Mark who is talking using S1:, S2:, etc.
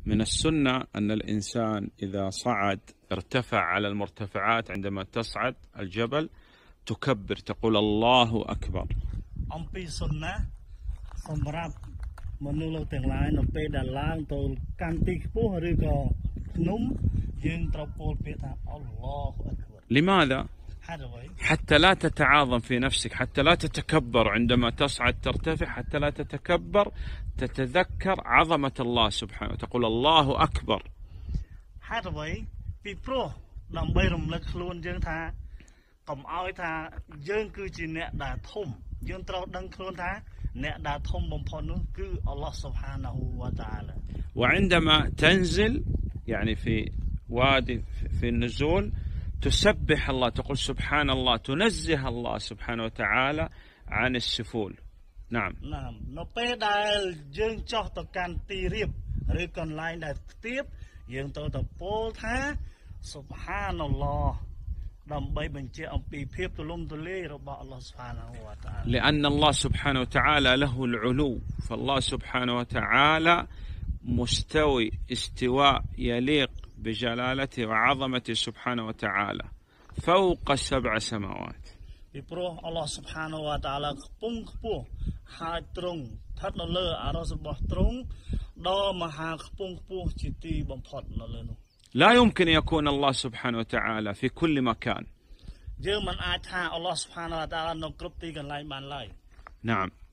S1: من السنة أن الإنسان إذا صعد ارتفع على المرتفعات، عندما تصعد الجبل تكبر، تقول الله أكبر.
S2: أمبي سنة سمراب منولو تنلاي نبي دالان تول كانتيك بوه ريكو نوم ينتربول بيتا الله أكبر.
S1: لماذا؟ حتى لا تتعاظم في نفسك، حتى لا تتكبر عندما تصعد ترتفع، حتى لا تتكبر، تتذكر عظمة الله سبحانه وتقول الله أكبر.
S2: هذا وي في برو لم بيرم لك خلون جن ثا قم أوي ثا جن كوجي نأ ثوم جن ترى دن خلون ثا نأ ثوم بمفنون كو الله سبحانه وتعالى.
S1: وعندما تنزل يعني في وادي في النزول تسبح الله، تقول سبحان الله، تنزه الله سبحانه وتعالى عن السفول. نعم.
S2: نعم. نبي دال جن جاه تكان تيريب ريكون لاين دال تيب ين تو تبول ثا سبحان الله. نبي بنجي أمبي بيب تلوم تلي رب الله سبحانه وتعالى.
S1: لأن الله سبحانه وتعالى له العلو، فالله سبحانه وتعالى مستوي استواء يليق بجلالته وعظمته سبحانه وتعالى فوق 7 سماوات.
S2: ببروه الله سبحانه وتعالى خبون خبوه هاي ترون تات نلر عرص بح ترون دو مها خبون خبوه جتي بمفض نلر.
S1: لا يمكن يكون الله سبحانه وتعالى في كل مكان.
S2: جرمان آتها الله سبحانه وتعالى نقرب تيجان لاي بان لاي.
S1: نعم.